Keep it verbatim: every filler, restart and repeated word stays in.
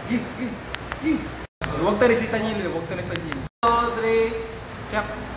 Gih, gih, gih. Huwag tayo si Tanyil, huwag tayo si Tanyil. two, three, siap.